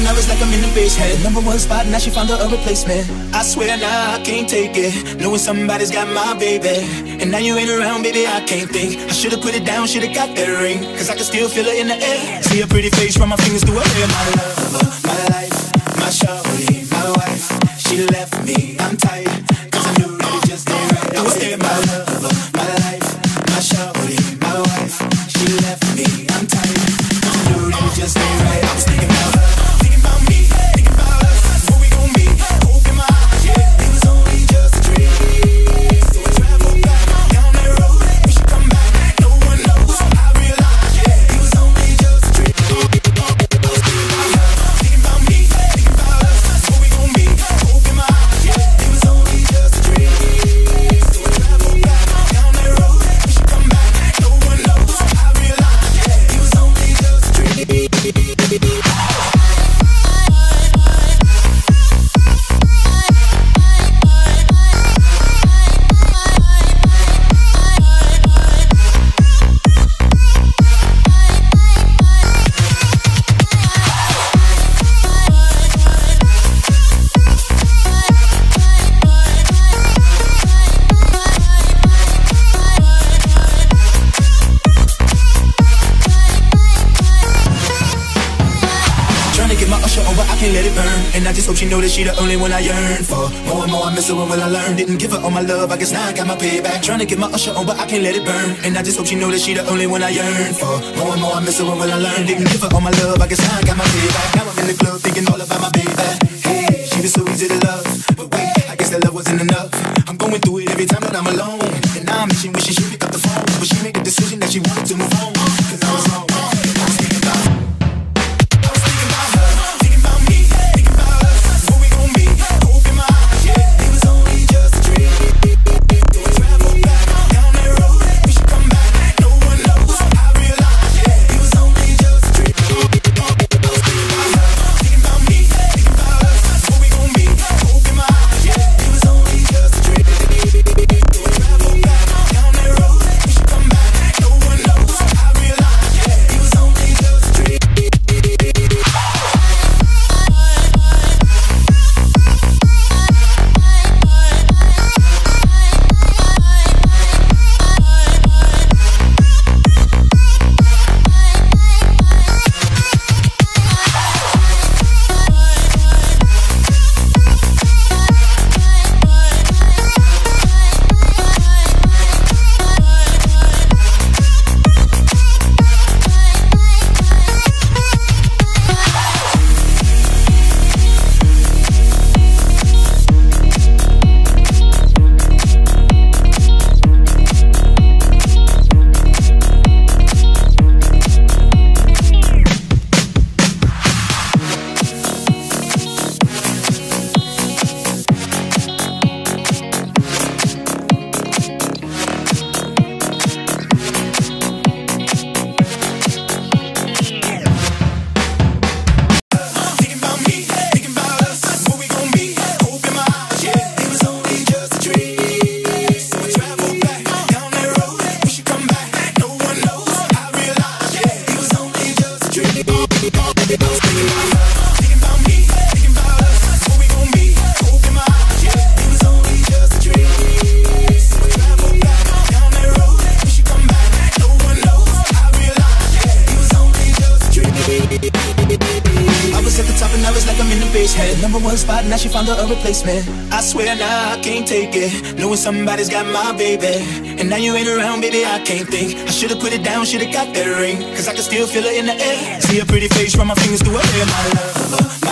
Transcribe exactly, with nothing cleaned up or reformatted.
now it's like I'm in the basement. Number one spot, now she found her a replacement. I swear now I can't take it, knowing somebody's got my baby. And now you ain't around, baby, I can't think. I should've put it down, should've got that ring, cause I can still feel it in the air. See her pretty face, run my fingers through her hair. My lover, my life, my shorty, my wife. She left me, I'm tired, cause I knew that it just ain't right. I was there, my lover, my life, my shorty, my wife. She left me, I'm tired, cause I knew that it just ain't right. I was thinking about her, thinking about me, thinking about us, where we gon' be, hope in my eyes, yeah. It was only just a dream, so I traveled back down that road. We should come back, no one knows. I realized, yeah, it was only just a dream. I was thinking about her, thinking about me, thinking about us, where we gon' be, hope in my eyes, yeah. It was only just a dream, so I traveled back down that road. We should come back, no one knows. I realized, yeah, it was only just a dream. Let it burn, and I just hope she know that she the only one I yearn for. More and more I miss her, when will I learn? Didn't give her all my love, I guess now I got my payback. Trying to get my usher on, but I can't let it burn, and I just hope she know that she the only one I yearn for. More and more I miss her, when will I learn? Didn't give her all my love, I guess now I got my payback. Now I'm in the club thinking all about my baby. Hey, she was so easy to love, but wait, I guess that love wasn't enough. I'm going through it every time that I'm alone, and now I'm wishing, wishing she'd pick up the phone, but she made the decision that she wanted to move on, cause I was wrong. I was thinking about her. Number one spot, now she found her a replacement. I swear now I can't take it, knowing somebody's got my baby. And now you ain't around, baby, I can't think. I should've put it down, should've got that ring, cause I can still feel it in the air. See her pretty face, run my fingers through her hair. My lover,